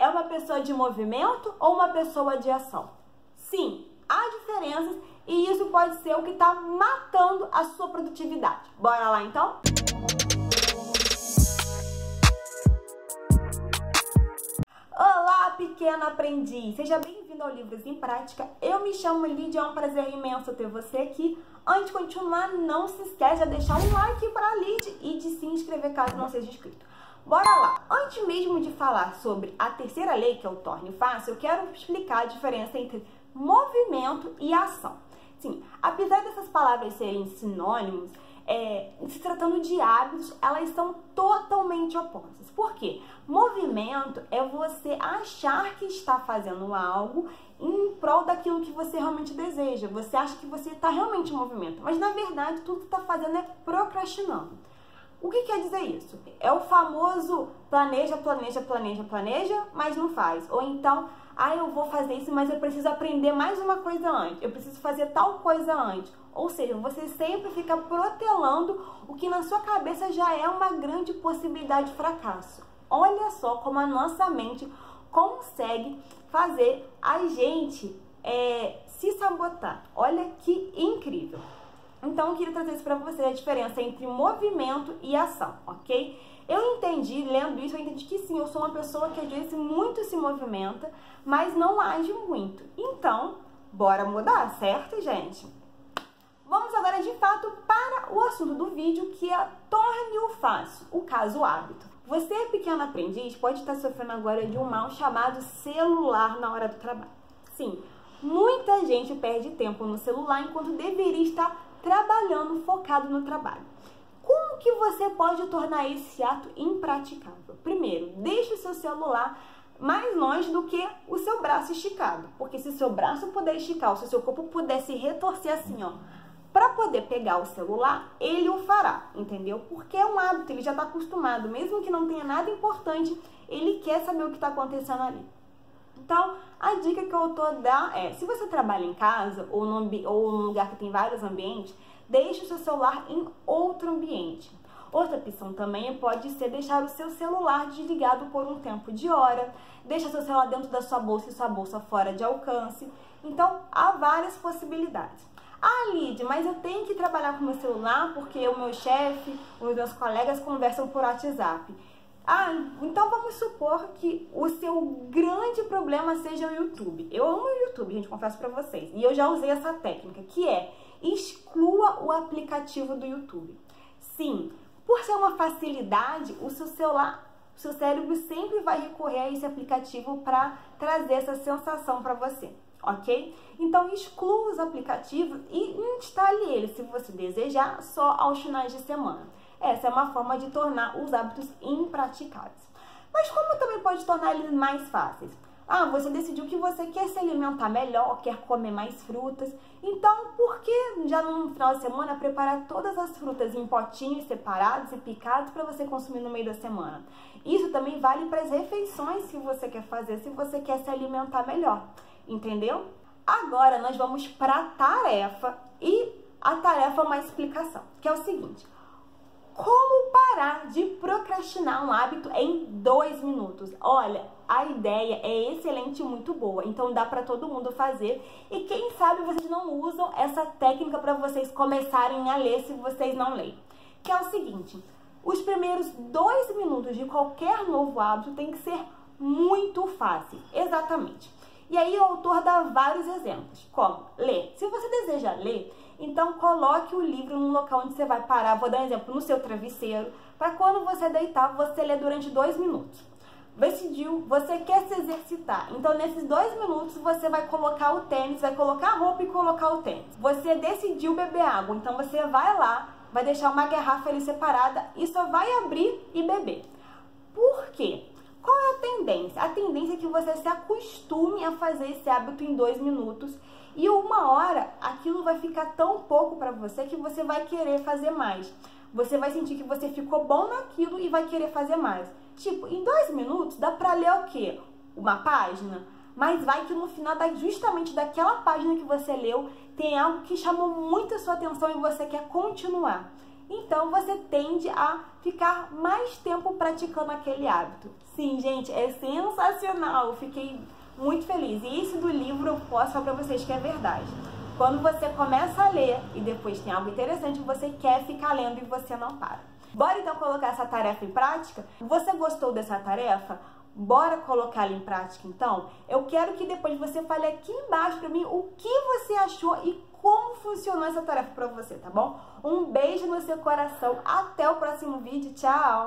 é uma pessoa de movimento ou uma pessoa de ação? Sim, há diferenças e isso pode ser o que está matando a sua produtividade. Bora lá então? Olá, pequeno aprendiz! Seja bem-vindo ao Livros em Prática. Eu me chamo Lídia, é um prazer imenso ter você aqui. Antes de continuar, não se esqueça de deixar um like para a Lídia e de se inscrever caso não seja inscrito. Bora lá! Antes mesmo de falar sobre a terceira lei, que é o torne fácil, eu quero explicar a diferença entre movimento e ação. Sim, apesar dessas palavras serem sinônimos, se tratando de hábitos, elas são totalmente opostas. Por quê? Movimento é você achar que está fazendo algo em prol daquilo que você realmente deseja. Você acha que você está realmente em movimento, mas na verdade tudo que está fazendo é procrastinando. O que quer dizer isso? É o famoso planeja, mas não faz. Ou então, eu vou fazer isso, mas eu preciso aprender mais uma coisa antes. Eu preciso fazer tal coisa antes. Ou seja, você sempre fica protelando o que na sua cabeça já é uma grande possibilidade de fracasso. Olha só como a nossa mente consegue fazer a gente se sabotar. Olha que incrível. Então, eu queria trazer isso para você, a diferença entre movimento e ação, ok? Eu entendi, lendo isso, eu entendi que sim, eu sou uma pessoa que às vezes muito se movimenta, mas não age muito. Então, bora mudar, certo, gente? Vamos agora, de fato, para o assunto do vídeo, que é torne-o fácil, o caso hábito. Você, pequeno aprendiz, pode estar sofrendo agora de um mal chamado celular na hora do trabalho. Sim, muita gente perde tempo no celular enquanto deveria estar trabalhando, focado no trabalho. Como que você pode tornar esse ato impraticável? Primeiro, deixe o seu celular mais longe do que o seu braço esticado. Porque se o seu braço puder esticar, ou se o seu corpo puder se retorcer assim, ó, para poder pegar o celular, ele o fará, entendeu? Porque é um hábito, ele já está acostumado. Mesmo que não tenha nada importante, ele quer saber o que está acontecendo ali. Então, a dica que eu tô dando é, se você trabalha em casa ou num lugar que tem vários ambientes, deixe o seu celular em outro ambiente. Outra opção também pode ser deixar o seu celular desligado por um tempo de hora, deixa seu celular dentro da sua bolsa e sua bolsa fora de alcance. Então, há várias possibilidades. Lídia, mas eu tenho que trabalhar com meu celular porque o meu chefe, os meus colegas conversam por WhatsApp. Então vamos supor que o seu grande problema seja o YouTube. Eu amo o YouTube, gente, confesso pra vocês. E eu já usei essa técnica, que é exclua o aplicativo do YouTube. Sim, por ser uma facilidade, o seu cérebro sempre vai recorrer a esse aplicativo para trazer essa sensação para você, ok? Então exclua os aplicativos e instale eles, se você desejar, só aos finais de semana. Essa é uma forma de tornar os hábitos impraticáveis. Mas como também pode tornar eles mais fáceis? Você decidiu que você quer se alimentar melhor, quer comer mais frutas. Então, por que já no final de semana preparar todas as frutas em potinhos separados e picados para você consumir no meio da semana? Isso também vale para as refeições que você quer fazer, se você quer se alimentar melhor. Entendeu? Agora nós vamos para a tarefa, e a tarefa é uma explicação, que é o seguinte: como parar de procrastinar um hábito em 2 minutos? Olha, a ideia é excelente e muito boa, então dá para todo mundo fazer. E quem sabe vocês não usam essa técnica para vocês começarem a ler se vocês não leem. Que é o seguinte: os primeiros 2 minutos de qualquer novo hábito tem que ser muito fácil. Exatamente. E aí o autor dá vários exemplos, como ler. Se você deseja ler, então coloque o livro num local onde você vai parar. Vou dar um exemplo, no seu travesseiro, para quando você deitar, você ler durante 2 minutos. Decidiu, você quer se exercitar, então nesses 2 minutos você vai colocar o tênis, vai colocar a roupa e colocar o tênis. Você decidiu beber água, então você vai lá, vai deixar uma garrafa ali separada e só vai abrir e beber. Por quê? Qual é a tendência? A tendência é que você se acostume a fazer esse hábito em 2 minutos e uma hora aquilo vai ficar tão pouco para você que você vai querer fazer mais. Você vai sentir que você ficou bom naquilo e vai querer fazer mais. Tipo, em 2 minutos dá pra ler o quê? Uma página? Mas vai que no final, justamente daquela página que você leu, tem algo que chamou muito a sua atenção e você quer continuar. então você tende a ficar mais tempo praticando aquele hábito. Sim, gente, é sensacional, eu fiquei muito feliz. E isso do livro eu posso falar pra vocês que é verdade. Quando você começa a ler e depois tem algo interessante, você quer ficar lendo e você não para. Bora então colocar essa tarefa em prática? Você gostou dessa tarefa? Bora colocá-la em prática então? Eu quero que depois você fale aqui embaixo pra mim o que você achou e como funcionou essa tarefa pra você, tá bom? Um beijo no seu coração, até o próximo vídeo, tchau!